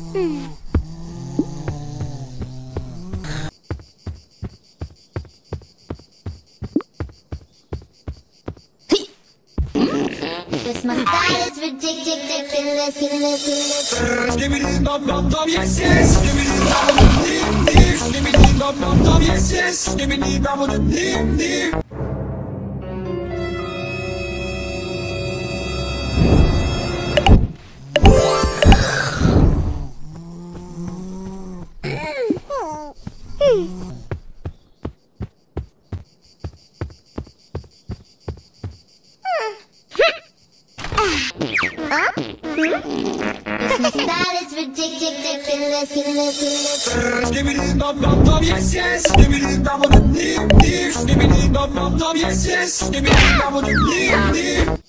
This my style is ridiculous. Give me the dum dum dum, yes yes. Give me the dum dum dum, give me the dum dum dum, yes yes. Give me the dum dum dum. This my style is ridiculous. Give me the dum dum dum, yes yes. Give me the dum dum dum, give me the dum dum dum, yes yes. Give me the dum dum dum.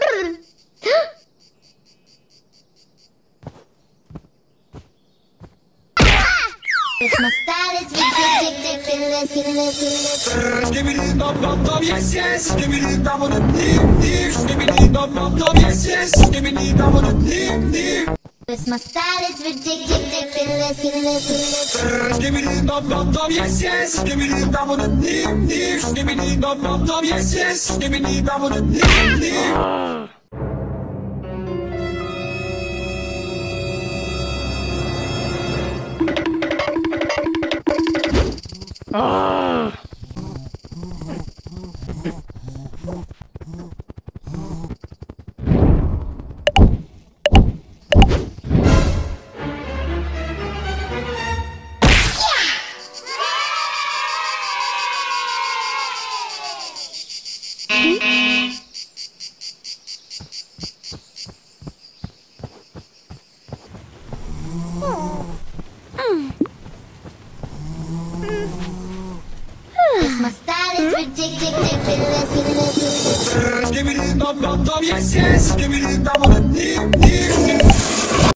This my style is ridiculous. Give me the dum dum dum, yes yes. Give me the dum dum dum, give me the dum dum dum, yes yes. Give me the dum dum dum. This my style is ridiculous. Give me the dum dum dum, yes yes. Give me the dum dum dum, give me the dum dum dum, yes yes. Give me the dum dum dum. This my style is ridiculous. Give me the dum dum dum, yes yes. Give me the dum dum dum.